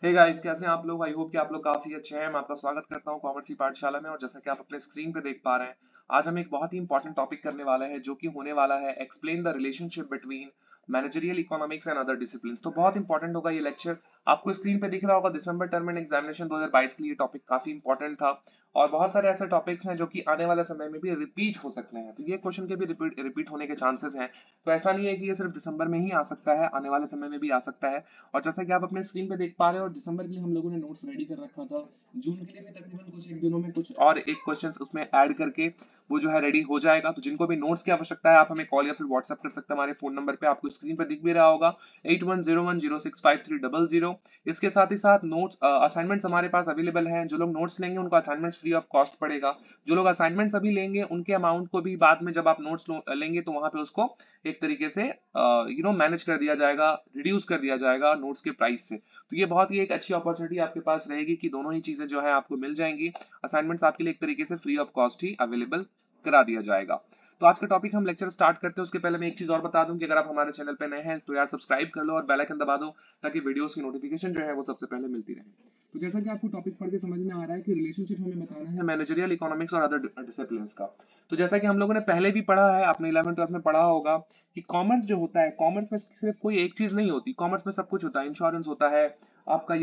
Hey guys, कैसे हैं आप लोग। आई होप कि आप लोग काफी अच्छे हैं। मैं आपका स्वागत करता हूं कॉमर्स पाठशाला में। और जैसा कि आप अपने स्क्रीन पे देख पा रहे हैं, आज हम एक बहुत ही इंपॉर्टेंट टॉपिक करने वाले हैं जो कि होने वाला है explain the relationship between managerial economics and other disciplines. तो बहुत इंपॉर्टेंट होगा ये लेक्चर। आपको स्क्रीन पे दिख रहा होगा दिसंबर टर्म एंड एग्जामिनेशन 2022 के लिए टॉपिक काफी इंपॉर्टेंट था। और बहुत सारे ऐसे टॉपिक्स हैं जो कि आने वाले समय में भी रिपीट हो सकते हैं, तो ये क्वेश्चन के भी रिपीट होने के चांसेस हैं। तो ऐसा नहीं है कि ये सिर्फ दिसंबर में ही आ सकता है, आने वाले समय में भी आ सकता है। और जैसा कि आप अपने स्क्रीन पे देख पा रहे हो, दिसंबर के लिए हम लोगों ने नोट्स रेडी कर रखा था। जून के लिए भी तकरीबन कुछ एक दिनों में कुछ और एक क्वेश्चंस उसमें ऐड करके वो जो है रेडी हो जाएगा। तो जिनको भी नोट्स की आवश्यकता है, आप हमें कॉल या फिर व्हाट्सएप कर सकते हैं हमारे फोन नंबर पे, आपको स्क्रीन पे दिख भी रहा होगा 8101065300। इसके साथ ही साथ नोट्स असाइनमेंट्स हमारे पास अवेलेबल हैं। जो लोग नोट्स लेंगे उनको असाइनमेंट्स फ्री ऑफ कॉस्ट पड़ेगा। जो लोग असाइनमेंट्स अभी लेंगे उनके अमाउंट को भी बाद में जब आप नोट्स लेंगे तो वहां पे उसको एक तरीके से मैनेज कर दिया जाएगा, रिड्यूस कर दिया जाएगा नोट्स के प्राइस से। तो ये बहुत ही एक अच्छी अपॉर्चुनिटी आपके पास रहेगी कि दोनों ही चीजें जो है आपको मिल जाएंगी। असाइनमेंट्स आपके लिए एक तरीके से फ्री ऑफ कॉस्ट ही अवेलेबल करा दिया जाएगा। तो आज का टॉपिक हम लेक्चर स्टार्ट करते हैं उसके पहले मैं एक चीज और बता दूं कि अगर आप हमारे चैनल पे नए हैं तो यार सब्सक्राइब कर लो और बेल आइकन दबा दो, ताकि वीडियोस की नोटिफिकेशन जो है वो सबसे पहले मिलती रहे। तो जैसा कि आपको टॉपिक पढ़ के समझ में आ रहा है कि रिलेशनशिप हमें बताना है मैनेजरियल इकोनॉमिक्स और अदर डिसिप्लिन्स का। तो जैसा कि हम लोगों ने पहले भी पढ़ा है, आपने 11th 12th में पढ़ा होगा कि कॉमर्स जो होता है, कॉमर्स में सिर्फ कोई एक चीज नहीं होती, कॉमर्स में सब कुछ होता है। इंश्योरेंस होता है आपका,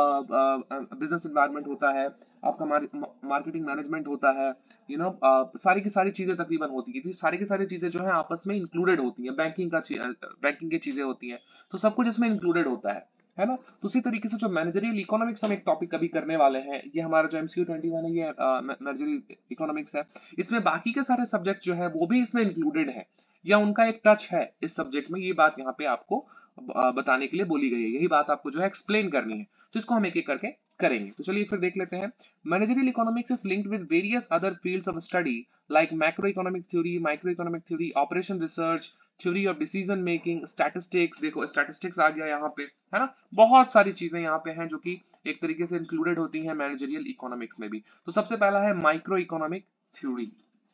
बिजनेस एनवायरनमेंट होता है आपका, मार्केटिंग मैनेजमेंट होता है, सारी की सारी चीजें तकरीबन होती है। सारी की सारी चीजें जो है आपस में इंक्लूडेड होती हैं। बैंकिंग की चीजें होती हैं, तो सब कुछ इसमें इंक्लूडेड होता है ना। तो उसी तरीके से जो मैनेजरियल इकोनॉमिक्स हम एक टॉपिक अभी करने वाले हैं, ये हमारा जो MCQ 21 है, ये मैनेजरियल इकोनॉमिक्स है। इसमें बाकी के सारे सब्जेक्ट जो है वो भी इसमें इंक्लूडेड है या उनका एक टच है इस सब्जेक्ट में। ये बात यहाँ पे आपको बताने के लिए बोली गई है, यही बात आपको जो है एक्सप्लेन करनी है। तो इसको हम एक एक करके करेंगे। तो चलिए फिर देख लेते हैं। Managerial economics is linked with various other fields of study like macro economic theory, micro economic theory, operation research, theory of decision making, statistics. देखो स्टैटिस्टिक्स आ गया यहाँ पे, है ना। बहुत सारी चीजें यहाँ पे हैं जो कि एक तरीके से इंक्लूडेड होती हैं मैनेजरियल इकोनॉमिक्स में भी। तो सबसे पहला है माइक्रो इकोनॉमिक थ्योरी।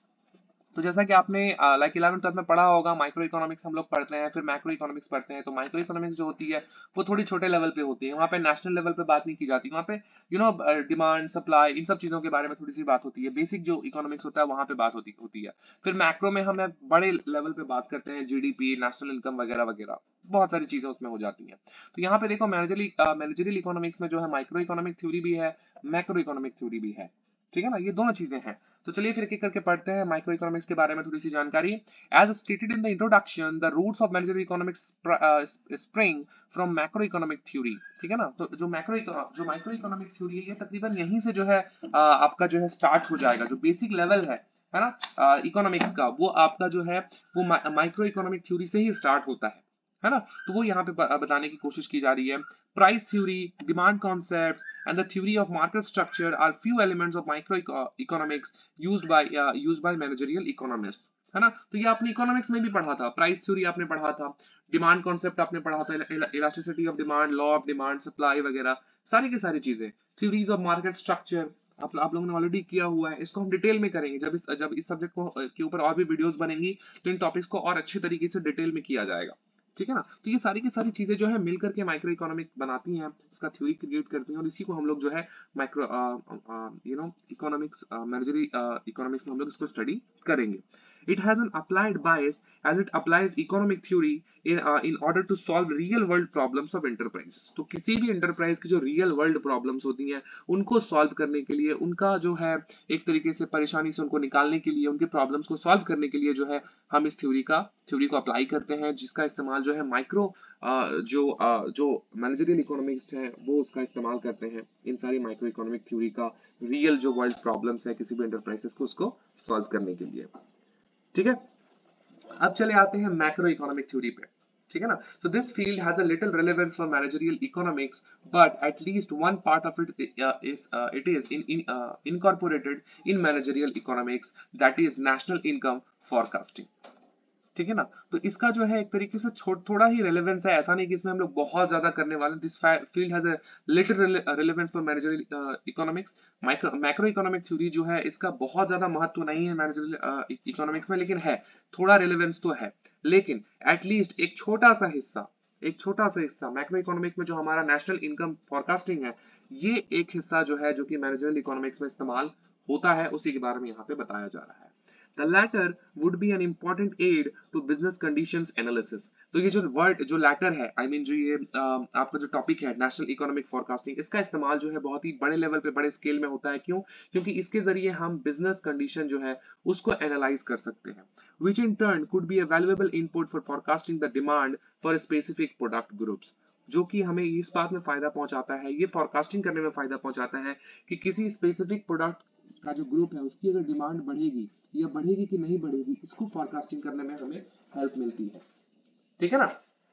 तो जैसा कि आपने लाइक 11th 12th में पढ़ा होगा, माइक्रो इकोनॉमिक्स हम लोग पढ़ते हैं, फिर मैक्रो इकोनॉमिक्स पढ़ते हैं। तो माइक्रो इकोनॉमिक्स जो होती है वो थोड़ी छोटे लेवल पे होती है, वहाँ पे नेशनल लेवल पे बात नहीं की जाती। वहाँ पे डिमांड सप्लाई इन सब चीजों के बारे में थोड़ी सी बात होती है। बेसिक जो इकोनॉमिक्स होता है वहाँ पे बात होती है। फिर मैक्रो में हम बड़े लेवल पे बात करते हैं, GDP, नेशनल इनकम वगैरह वगैरह, बहुत सारी चीजें उसमें हो जाती हैं। तो यहाँ पे देखो मैनेजरियल इकोनॉमिक्स में जो है माइक्रो इकोनॉमिक थ्योरी भी है, मैक्रो इकोनॉमिक थ्योरी भी है, ठीक है ना। ये दोनों चीजें हैं। तो चलिए फिर एक करके पढ़ते हैं माइक्रो इकोनॉमिक्स के बारे में थोड़ी सी जानकारी। As stated in the introduction, the roots of managerial economics spring from macro economic theory, ठीक है ना। तो जो माइक्रो इकोनॉमिक थ्योरी है, ये तकरीबन यहीं से जो है आपका जो है स्टार्ट हो जाएगा। जो बेसिक लेवल है ना इकोनॉमिक्स का, वो आपका जो है वो माइक्रो इकोनॉमिक थ्योरी से ही स्टार्ट होता है ना। तो वो यहाँ पे बताने की कोशिश की जा रही है। Price theory, demand concept and the theory of market structure are few elements of microeconomics used by managerial economists, है ना। तो ये आपने इकोनॉमिक्स में भी पढ़ा था, प्राइस थ्योरी आपने पढ़ा था, डिमांड कॉन्सेप्ट आपने पढ़ा था, elasticity of demand, law of demand, supply वगैरह, सारी की सारी चीजें। थ्योरीज ऑफ मार्केट स्ट्रक्चर आप लोगों ने ऑलरेडी किया हुआ है। इसको हम डिटेल में करेंगे जब इस सब्जेक्ट को के ऊपर और भी वीडियोस बनेंगी, तो इन टॉपिक्स को और अच्छे तरीके से डिटेल में किया जाएगा, ठीक है ना। तो ये सारी की सारी चीजें जो है मिलकर के माइक्रो इकोनॉमिक बनाती हैं, इसका थ्योरी क्रिएट करती हैं, और इसी को हम लोग जो है माइक्रो इकोनॉमिक्स मैनेजरी इकोनॉमिक्स में हम लोग इसको स्टडी करेंगे। It has an applied bias as it applies economic theory in order to solve real world problems of enterprises. तो किसी भी enterprise की जो real world problems होती हैं उनको solve करने के लिए, उनका जो है एक तरीके से परेशानी से उनको निकालने के लिए, उनके problems को solve करने के लिए जो है हम इस थ्योरी को अप्लाई करते हैं, जिसका इस्तेमाल जो है जो मैनेजरियल इकोनॉमिक्स है वो उसका इस्तेमाल करते हैं इन सारी माइक्रो इकोनॉमिक थ्योरी का रियल जो वर्ल्ड प्रॉब्लम्स है किसी भी एंटरप्राइजेस को उसको सॉल्व करने के लिए, ठीक है। अब चले आते हैं मैक्रो इकोनॉमिक थ्योरी पे, ठीक है ना। So this field has a little relevance for managerial economics, but at least one part of it is incorporated in managerial economics, that is national income forecasting, ठीक है ना। तो इसका जो है एक तरीके से थोड़ा ही रेलेवेंस है, ऐसा नहीं कि इसमें हम लोग बहुत ज्यादा करने वाले। This field has a little relevance for managerial economics. Macro economic theory जो है इसका बहुत ज्यादा महत्व नहीं है मैनेजरियल इकोनॉमिक्स में, लेकिन है थोड़ा रेलेवेंस तो है। लेकिन एटलीस्ट एक छोटा सा हिस्सा, एक छोटा सा हिस्सा मैक्रो इकोनॉमिक में जो हमारा नेशनल इनकम फोरकास्टिंग है, ये एक हिस्सा जो है जो कि मैनेजरियल इकोनॉमिक्स में इस्तेमाल होता है, उसी के बारे में यहाँ पे बताया जा रहा है। The latter would be an important aid to business conditions analysis. तो ये जो वर्ड जो latter है, I mean जो ये आपका जो टॉपिक है नेशनल इकोनॉमिक फोरकास्टिंग, इसका इस्तेमाल जो है बहुत ही बड़े लेवल पे बड़े स्केल में होता है। क्यों? क्योंकि इसके जरिए हम बिजनेस कंडीशन जो है उसको एनालाइज कर सकते हैं, which in turn could be a valuable input for forecasting the demand for specific product groups. जो कि हमें इस बात में फायदा पहुंचाता है, ये फोरकास्टिंग करने में फायदा पहुंचाता है कि किसी स्पेसिफिक प्रोडक्ट का जो ग्रुप है उसकी अगर डिमांड बढ़ेगी या बढ़ेगी कि नहीं बढ़ेगी, इसको फोरकास्टिंग करने में हमें हेल्प मिलती है। ठीक है ना?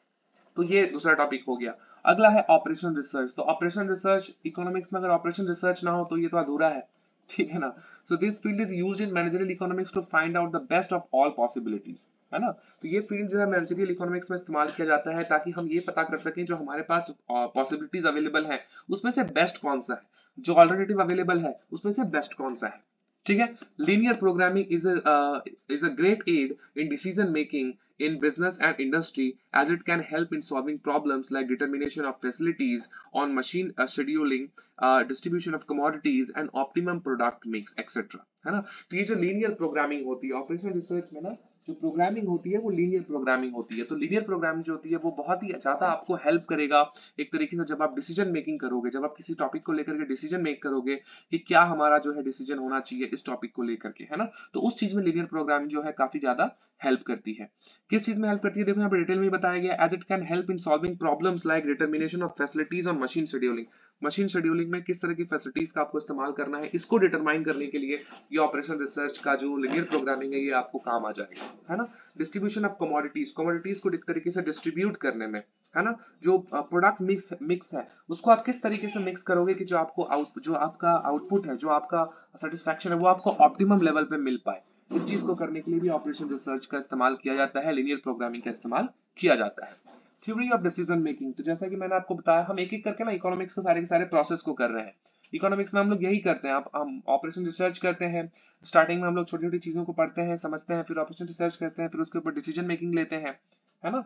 तो ये दूसरा टॉपिक हो गया। अगला है ऑपरेशन रिसर्च। तो ऑपरेशन रिसर्च इकोनॉमिक्स में अगर ऑपरेशन रिसर्च ना हो तो ये तो अधूरा है। ठीक है ना? So this field is used in managerial economics to find out the best of all possibilities, है ना? तो ये फील्ड जो है मैनेजरियल इकोनॉमिक्स में इस्तेमाल किया जाता है ताकि हम ये पता कर सकें जो हमारे पास पॉसिबिलिटीज अवेलेबल है उसमें से बेस्ट कौन सा है, जो ऑल्टरनेटिव अवेलेबल है उसमें से बेस्ट कौन सा है। ठीक है? Linear programming is a great aid in decision making in business and industry as it can help in solving problems like determination of facilities on machine scheduling, distribution of commodities and optimum product mix etc. है ना? तो ये जो linear programming होती है operational research में ना, जो प्रोग्रामिंग होती है वो लीनियर प्रोग्रामिंग होती है। तो लीनियर प्रोग्रामिंग जो होती है वो बहुत ही ज्यादा आपको हेल्प करेगा एक तरीके से जब आप डिसीजन मेकिंग करोगे, जब आप किसी टॉपिक को लेकर के डिसीजन मेक करोगे कि क्या हमारा जो है डिसीजन होना चाहिए इस टॉपिक को लेकर के, है ना? तो उस चीज में लीनियर प्रोग्रामिंग जो है काफी ज्यादा हेल्प करती है। किस चीज में हेल्प करती है? देखो यहाँ पे डिटेल में बताया गया, as it can help in solving problems like determination of facilities और मशीन शेड्यूलिंग। मशीन शेड्यूलिंग में किस तरह की फैसिलिटीज का आपको इस्तेमाल करना है, इसको डिटरमाइन करने के लिए ये ऑपरेशन रिसर्च का जो लीनियर प्रोग्रामिंग है ये आपको काम आ जाएगा, है ना? डिस्ट्रीब्यूशन ऑफ कमोडिटीज, कमोडिटीज को एक तरीके से डिस्ट्रीब्यूट करने में, है ना? जो प्रोडक्ट मिक्स है उसको आप किस तरीके से मिक्स करोगे कि जो आपका आउटपुट है, जो आपका सेटिस्फैक्शन है वो आपको ऑप्टिमम लेवल पे मिल पाए। इस चीज को करने के लिए भी ऑपरेशन रिसर्च का इस्तेमाल किया जाता है, लीनियर प्रोग्रामिंग का इस्तेमाल किया जाता है। थ्योरी ऑफ डिसीजन मेकिंग, तो जैसा कि मैंने आपको बताया हम एक एक करके ना इकोनॉमिक्स के सारे प्रोसेस को कर रहे हैं। इकोनॉमिक्स में हम लोग यही करते हैं, हम ऑपरेशन रिसर्च करते हैं, स्टार्टिंग में हम लोग छोटी छोटी चीजों को पढ़ते हैं, समझते हैं, फिर ऑपरेशन रिसर्च करते हैं, फिर उसके ऊपर डिसीजन मेकिंग लेते हैं, है ना?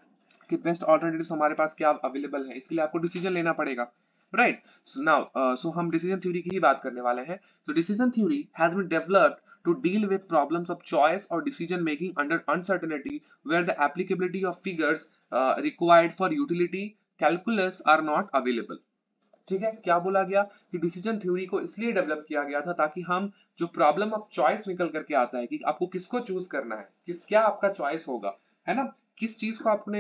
कि बेस्ट ऑल्टरनेटिव्स हमारे पास क्या अवेलेबल है, इसके लिए आपको डिसीजन लेना पड़ेगा, राइट? सो हम डिसीजन थ्योरी की ही बात करने वाले हैं। तो decision theory has been developed to deal with problems of choice or decision making under uncertainty where the applicability of figures required for utility calculus are not available. ठीक है? क्या बोला गया कि डिसीजन थ्योरी को इसलिए डेवलप किया गया था ताकि हम जो प्रॉब्लम ऑफ चॉइस निकल करके आता है कि आपको किसको चूज करना है, क्या आपका चॉइस होगा, है ना? किस चीज को आपने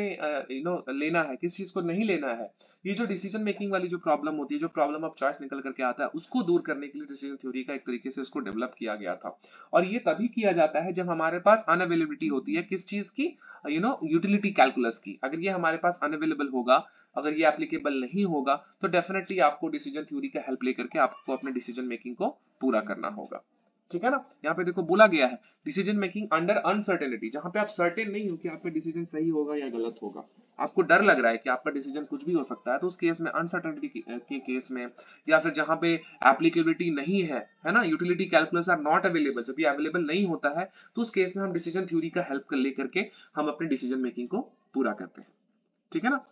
लेना है, किस चीज को नहीं लेना है, ये जो डिसीजन मेकिंग वाली जो प्रॉब्लम होती है, जो प्रॉब्लम ऑफ चॉइस निकल करके आता है, उसको दूर करने के लिए डिसीजन थ्योरी का एक तरीके से उसको डेवलप किया गया था। और ये तभी किया जाता है जब हमारे पास अनअवेलेबिलिटी होती है किस चीज की, यूटिलिटी कैलकुलस की। अगर ये हमारे पास अनअवेलेबल होगा, अगर ये एप्लीकेबल नहीं होगा, तो डेफिनेटली आपको डिसीजन थ्योरी का हेल्प लेकर के आपको अपने डिसीजन मेकिंग को पूरा करना होगा। ठीक है ना? यहाँ पे देखो बोला गया है डिसीजन मेकिंग अंडर अनसर्टेनिटी, जहां पे आप सर्टेन नहीं हो कि आपका डिसीजन सही होगा या गलत होगा, आपको डर लग रहा है कि आपका डिसीजन कुछ भी हो सकता है, तो उस केस में अनसर्टेनिटी के केस में, या फिर जहां पे एप्लीकेबिलिटी नहीं है ना, utility calculus are not available, जब ये अवेलेबल नहीं होता है तो उस केस में हम डिसीजन थ्योरी का हेल्प लेकर के हम अपने डिसीजन मेकिंग को पूरा करते हैं। ठीक है ना?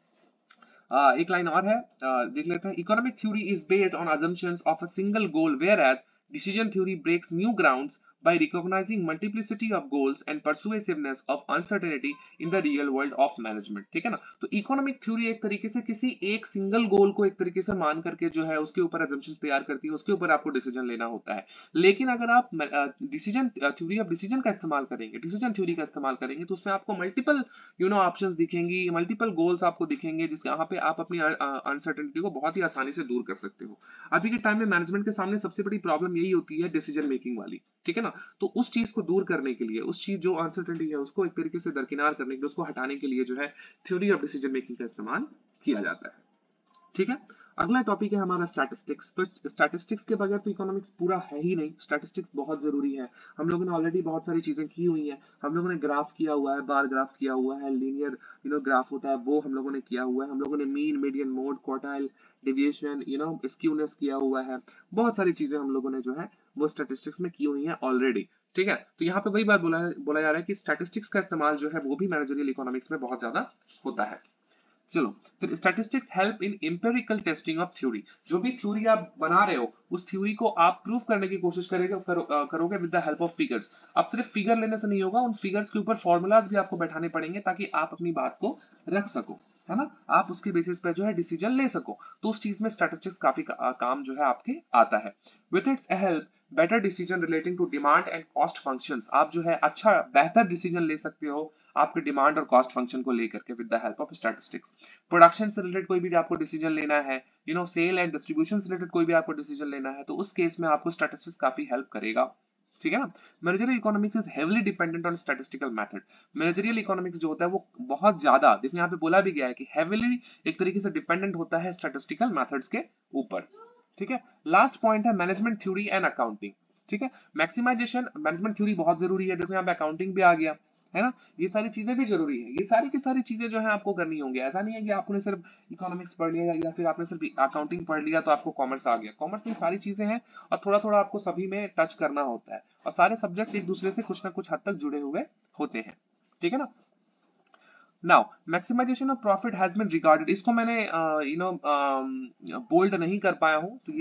एक लाइन और है, देख लेते हैं। Economic theory is based on assumptions of a single goal, whereas decision theory breaks new grounds by recognizing multiplicity of goals and persuasiveness of uncertainty in the real world of management। ठीक है ना? तो economic theory एक तरीके से किसी एक single गोल को एक तरीके से मान करके जो है उसके ऊपर assumptions तैयार करती है, उसके ऊपर आपको डिसीजन लेना होता है। लेकिन अगर आप डिसीजन थ्योरी ऑफ डिसीजन का इस्तेमाल करेंगे, डिसीजन थ्योरी का इस्तेमाल करेंगे, तो उसमें आपको मल्टीपल ऑप्शंस दिखेंगी, मल्टीपल गोल्स आपको दिखेंगे, जिसके यहाँ पे आप अपनी अनसर्टेनिटी को बहुत ही आसानी से दूर कर सकते हो। अभी के टाइम में मैनेजमेंट के सामने सबसे बड़ी प्रॉब्लम यही होती है, डिसीजन मेकिंग वाली। ठीक है ना? तो उस चीज को दूर करने के लिए, उस चीज जो अनसर्टेनिटी है उसको एक तरीके से दरकिनार करने के लिए, उसको हटाने के लिए जो है थ्योरी ऑफ डिसीजन मेकिंग का इस्तेमाल किया जाता है। ठीक है? अगला टॉपिक है हमारा स्टैटिस्टिक्स। तो स्टैटिस्टिक्स के बगैर तो इकोनॉमिक्स पूरा है ही नहीं, स्टैटिस्टिक्स बहुत जरूरी है। हम लोगों ने ऑलरेडी बहुत सारी चीजें की हुई हैं, हम लोगों ने ग्राफ किया हुआ है, बार ग्राफ किया हुआ है, लीनियर ग्राफ होता है वो हम लोगों ने किया हुआ है, हम लोगों ने mean, median, mode, quartile, deviation, skewness किया हुआ है, बहुत सारी चीजें हम लोगों ने जो है वो स्टैटिस्टिक्स में की हुई है ऑलरेडी। ठीक है? तो यहाँ पे वही बात बोला जा रहा है कि स्टैटिस्टिक्स का इस्तेमाल जो है वो भी मैनेजरियल इकोनॉमिक्स में बहुत ज्यादा होता है। चलो, फिर statistics help in empirical testing of theory. जो भी थ्योरी आप बना रहे हो उस थ्योरी को आप प्रूव करने की कोशिश करोगे with the help of figures. अब सिर्फ फिगर लेने से नहीं होगा, उन फिगर्स के ऊपर फॉर्मूलाज भी आपको बैठाने पड़ेंगे ताकि आप अपनी बात को रख सको, है ना, आप उसके बेसिस पे जो है डिसीजन ले सको। तो उस चीज में स्टैटिस्टिक्स काफी काम जो है आपके आता है। With its help better decision relating to demand and cost functions, आप जो है अच्छा बेहतर डिसीजन ले सकते हो आपके डिमांड और कॉस्ट फंक्शन को लेकर के with the help of statistics. Production से रिलेटेड कोई भी आपको डिसीजन लेना है, सेल एंड डिस्ट्रीब्यूशन से रिलेटेड कोई भी आपको डिसीजन लेना है, तो उस केस में आपको स्टैटिस्टिक्स काफी हेल्प करेगा, ठीक है ना। Managerial economics is heavily dependent on statistical method. Managerial economics जो होता है वो बहुत ज्यादा, देखो यहाँ पे बोला भी गया है कि हेवीली एक तरीके से डिपेंडेंट होता है स्टैटिस्टिकल मेथड्स के ऊपर, ठीक है। लास्ट पॉइंट है मैनेजमेंट थ्योरी एंड अकाउंटिंग, ठीक है। मैक्सिमाइजेशन मैनेजमेंट थ्योरी बहुत जरूरी है, देखो यहाँ पे अकाउंटिंग भी आ गया, है ना, ये सारी चीजें भी जरूरी है। ये सारी की सारी चीजें जो है आपको करनी होंगी। ऐसा नहीं है कि आपने सिर्फ इकोनॉमिक्स पढ़ लिया या फिर आपने सिर्फ अकाउंटिंग पढ़ लिया तो आपको कॉमर्स आ गया। कॉमर्स में सारी चीजें हैं और थोड़ा थोड़ा आपको सभी में टच करना होता है, और सारे सब्जेक्ट्स एक दूसरे से कुछ ना कुछ हद तक जुड़े हुए होते हैं, ठीक है ना। Now maximization of profit has been regarded, इसको मैंने बोल्ड नहीं कर पाया हूं, तो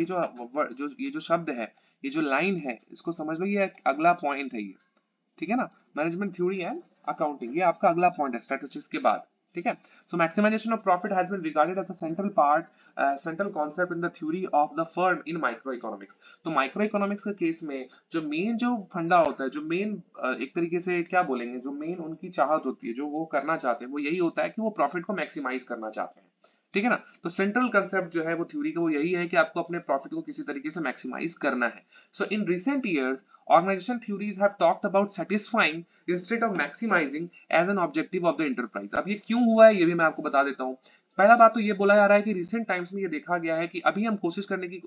ये जो शब्द है, ये जो लाइन है, इसको समझ लो, ये अगला पॉइंट है ये, ठीक है ना। मैनेजमेंट थ्योरी एंड अकाउंटिंग, ये आपका अगला पॉइंट है स्टैटिस्टिक्स के बाद, ठीक है। So maximization of profit has been regarded as a central part, central concept in the theory of the firm in micro economics. तो माइक्रो इकोनॉमिक्स के केस में जो फंडा होता है, जो मेन एक तरीके से क्या बोलेंगे, जो मेन उनकी चाहत होती है, जो वो करना चाहते हैं, वो यही होता है कि वो प्रॉफिट को मैक्सिमाइज करना चाहते हैं, ठीक है ना। तो सेंट्रल कंसेप्ट जो है वो थ्योरी का वो यही है कि आपको अपने प्रॉफिट को किसी तरीके से मैक्सिमाइज करना है। So in recent years organization theories have talked about satisfying instead of maximizing as an objective of the enterprise। अब ये क्यों हुआ है ये भी मैं आपको बता देता हूँ। पहला बात तो ये बोला जा रहा है कि रिसेंट टाइम्स में ये देखा गया है कि अभी हम कोशिश करने की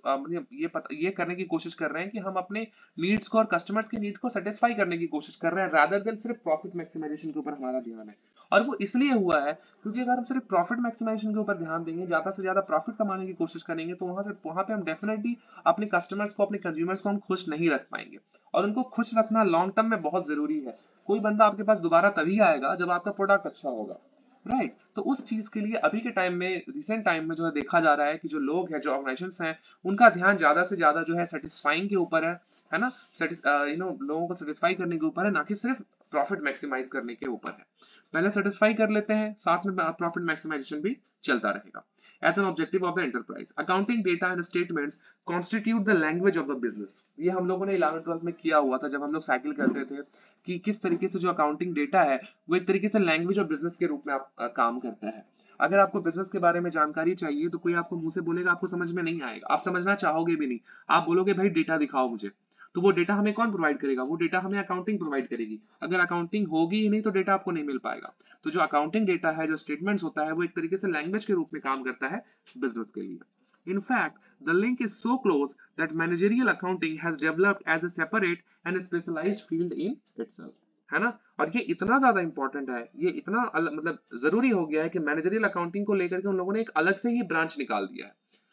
ये करने की कोशिश कर रहे हैं कि हम अपने नीड्स को और कस्टमर्स की नीड को सेटिस्फाई करने की कोशिश कर रहे हैं, रादर देन सिर्फ प्रॉफिट मैक्सिमाइजेशन के ऊपर हमारा ध्यान है। और वो इसलिए हुआ है क्योंकि अगर हम सिर्फ प्रॉफिट मैक्सिमाइजेशन के ऊपर ध्यान देंगे, ज्यादा से ज्यादा प्रॉफिट कमाने की कोशिश करेंगे, तो वहां पे हम डेफिनेटली अपने कस्टमर्स को, अपने कंज्यूमर्स को हम खुश नहीं रख पाएंगे। और उनको खुश रखना लॉन्ग टर्म में बहुत जरूरी है। कोई बंदा आपके पास दोबारा तभी आएगा जब आपका प्रोडक्ट अच्छा होगा, राइट। तो उस चीज के लिए अभी के टाइम में, रिसेंट टाइम में जो है देखा जा रहा है कि जो लोग हैं, जो ऑर्गेनाइजेशंस हैं, उनका ध्यान ज्यादा से ज्यादा जो है सेटिस्फाइंग के ऊपर है ना, लोगों को सेटिस्फाई करने के ऊपर है, ना कि सिर्फ प्रॉफिट मैक्सिमाइज करने के ऊपर है। पहले सेटिस्फाई कर लेते हैं, साथ में प्रॉफिट मैक्सिमाइजेशन भी चलता रहेगा। As an objective of the enterprise, accounting data and statements constitute the language of the business। ये हम लोगों ने 11th-12th में किया हुआ था जब हम लोग साइकिल करते थे कि किस तरीके से जो अकाउंटिंग डेटा है वो एक तरीके से लैंग्वेज ऑफ बिजनेस के रूप में काम करता है। अगर आपको बिजनेस के बारे में जानकारी चाहिए तो कोई आपको मुंह से बोलेगा, आपको समझ में नहीं आएगा, आप समझना चाहोगे भी नहीं। आप बोलोगे भाई डेटा दिखाओ मुझे, तो वो डेटा हमें कौन प्रोवाइड करेगा? वो डेटा हमें अकाउंटिंग प्रोवाइड करेगी। अगर अकाउंटिंग होगी ही नहीं तो डेटा आपको नहीं मिल पाएगा। तो जो अकाउंटिंग डेटा है, जो स्टेटमेंट्स होता है, वो एक तरीके से लैंग्वेज के रूप में काम करता है बिजनेस के लिए। In fact, the link is so close that managerial accounting has developed as a separate and specialized field in itself, है ना। और ये इतना ज्यादा इंपॉर्टेंट है, ये इतना मतलब जरूरी हो गया है कि मैनेजरियल अकाउंटिंग को लेकर के उन लोगों ने एक अलग से ही ब्रांच निकाल दिया है।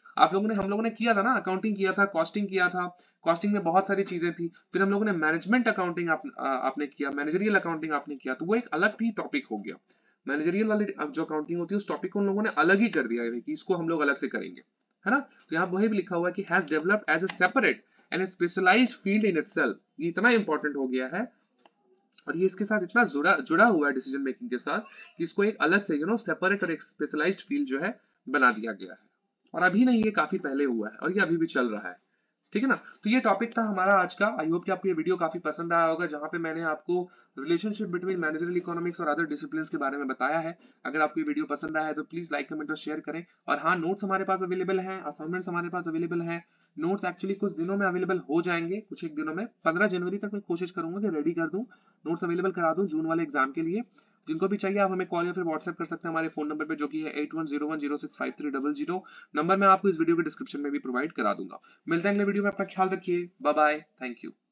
हम लोगों ने किया था ना, अकाउंटिंग किया था, कॉस्टिंग किया था, कॉस्टिंग में बहुत सारी चीजें थी, फिर हम लोगों ने मैनेजमेंट अकाउंटिंग आपने किया, मैनेजरियल अकाउंटिंग आपने किया, तो वो एक अलग ही टॉपिक हो गया। मैनेजरियल वाली जो अकाउंटिंग होती है उस टॉपिक को उन लोगों ने अलग ही कर दिया है कि इसको हम लोग अलग से करेंगे, है ना। तो यहाँ वही भी लिखा हुआ है कि has developed as a separate and specialized field in itself. ये इतना इंपॉर्टेंट हो गया है और ये इसके साथ इतना जुड़ा हुआ है डिसीजन मेकिंग के साथ कि इसको एक अलग से सेपरेट और एक स्पेशलाइज्ड फील्ड जो है बना दिया गया है। और अभी नहीं, ये काफी पहले हुआ है और ये अभी भी चल रहा है, ठीक है ना। तो ये टॉपिक था हमारा आज का। आई होप कि आपको ये वीडियो काफी पसंद आया होगा, जहां पे मैंने आपको रिलेशनशिप बिटवीन मैनेजरियल इकोनॉमिक्स और अदर डिसिप्लिन्स के बारे में बताया है। अगर आपको ये वीडियो पसंद आया है तो प्लीज लाइक, कमेंट और शेयर करें। और हाँ, नोट्स हमारे पास अवेलेबल हैं, असाइनमेंट्स हमारे पास अवेलेबल हैं। नोट्स एक्चुअली कुछ दिनों में अवेलेबल हो जाएंगे, कुछ एक दिनों में 15 जनवरी तक मैं कोशिश करूंगा कि रेडी कर दूं, नोट्स अवेलेबल करा दूं जून वाले एग्जाम के लिए। जिनको भी चाहिए आप हमें कॉल या फिर व्हाट्सएप कर सकते हैं हमारे फोन नंबर पे, जो कि है 8101065300। नंबर मैं आपको इस वीडियो के डिस्क्रिप्शन में भी प्रोवाइड करा दूंगा। मिलते हैं अगले वीडियो में, अपना ख्याल रखिए, बाय बाय, थैंक यू।